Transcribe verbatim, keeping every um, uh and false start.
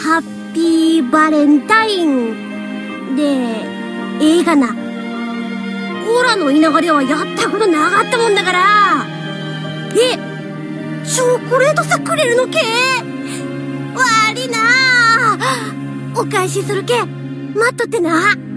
ハッピーバレンタインで、映画な。オラの田舎ではやったことなかったもんだから。え、チョコレートさくれるのけ？悪いな。お返しするけ、待っとってな。